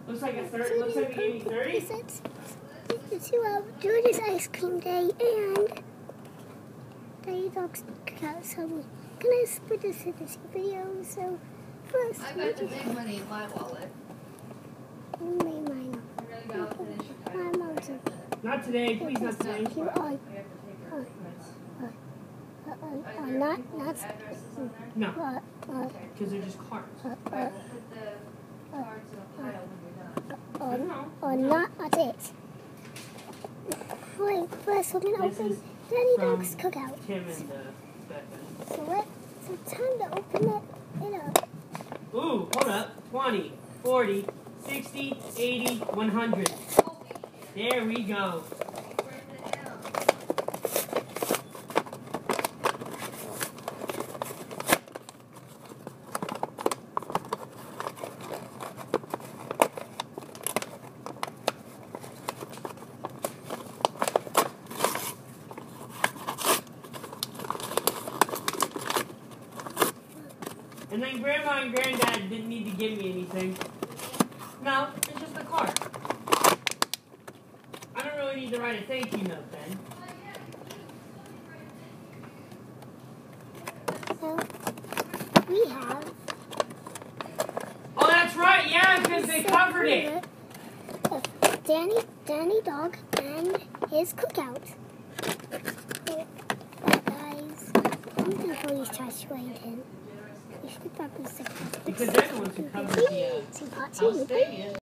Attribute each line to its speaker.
Speaker 1: Looks like we gave you 30.
Speaker 2: It's George's ice cream day and Daddy Dog's cookout. So I'm gonna put this in this video. So first,
Speaker 3: I got the big money in my wallet.
Speaker 2: Mine.
Speaker 3: We're gonna go finish your
Speaker 2: My mom's in.
Speaker 1: Not today, please, not today.
Speaker 2: You on? Not.
Speaker 1: No, because they're just cards.
Speaker 3: We'll put the cards in a pile when you're done.
Speaker 2: Not it. Wait, first we're gonna open Daddy Dog's cookout.
Speaker 1: Tim and Peppa.
Speaker 2: So it's time to open it up.
Speaker 1: Ooh, hold up. 20, 40, 60, 80, 100. There we go. And then Grandma and Granddad didn't need to give me anything. No, it's just a card. I don't really need to write a thank you note then.
Speaker 2: So we have.
Speaker 1: Oh, that's right, yeah, because they covered it.
Speaker 2: Danny Dog and his cookout. Guys, I'm gonna pull these trash right in. You should probably
Speaker 1: Because they're the ones who covered the house stadium.